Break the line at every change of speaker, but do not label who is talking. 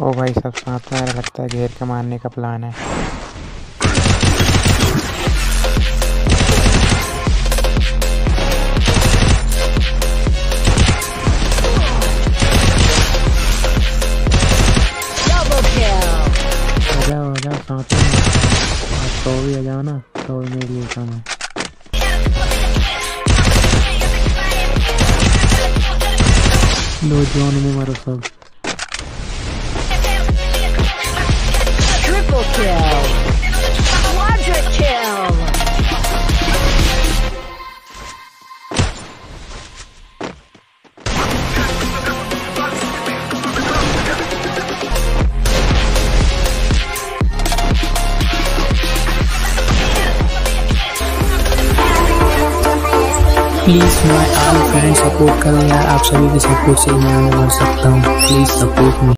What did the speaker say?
ओ भाई सब साथ में लगता है घेर के मारने का प्लान है। आ जाओ साथ में, तो भी आ जाओ ना, तो मेरे लिए काम है। दो जोन में मारो सब।
Triple kill. Quadra kill.
Please मैं ऑल फ्रेंड सपोर्ट करो यार, आप सभी के सपोर्ट से मैं आगे बढ़ सकता हूँ। Please support me.